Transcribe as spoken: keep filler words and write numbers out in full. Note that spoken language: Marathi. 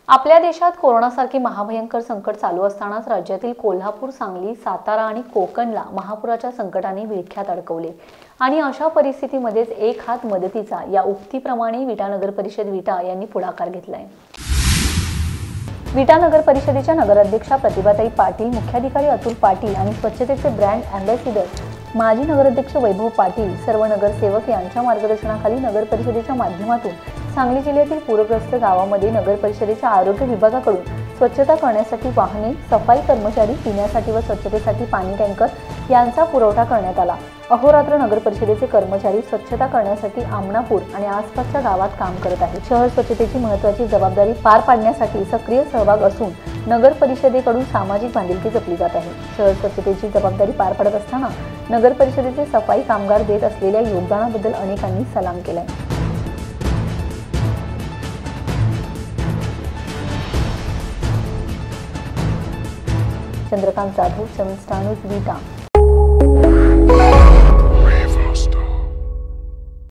आपल्या देशात कोरोनासारखी महाभयंकर संकट चालू असतानाच राज्यातील कोल्हापूर, सांगली, सातारा आणि कोकणला महापुराच्या संकटाने विळख्यात अडकवले आणि अशा परिस्थितीमध्येच एक हात मदतीचा या उक्तीप्रमाणे विटा नगर परिषद विटा यांनी पुढाकार घेतलाय। विटा नगर परिषदेच्या नगराध्यक्षा प्रतिभाताई पाटील, मुख्याधिकारी अतुल पाटील आणि स्वच्छतेचे ब्रँड अँबॅसिडर माजी नगराध्यक्ष वैभव पाटील, सर्व नगरसेवक यांच्या मार्गदर्शनाखाली नगर परिषदेच्या माध्यमातून सांगली जिल्ह्यातील पूरग्रस्त गावामध्ये नगर परिषदेच्या आरोग्य विभागाकडून स्वच्छता करण्यासाठी वाहने, सफाई कर्मचारी, पिण्यासाठी व स्वच्छतेसाठी पाणी टँकर यांचा पुरवठा करण्यात आला। अहोरात्र नगर परिषदेचे कर्मचारी स्वच्छता करण्यासाठी आमनापूर आणि आसपासच्या गावात काम करत आहेत। शहर स्वच्छतेची महत्त्वाची जबाबदारी पार पाडण्यासाठी सक्रिय सहभाग असून नगर परिषदेकडून सामाजिक बांधिलकी जपली जात आहे। शहर स्वच्छतेची जबाबदारी पार पाडत असताना नगर परिषदेचे सफाई कामगार देत असलेल्या योगदानाबद्दल अनेकांनी सलाम केलाय। Chandrakant Jadhav, seven star news, विटा।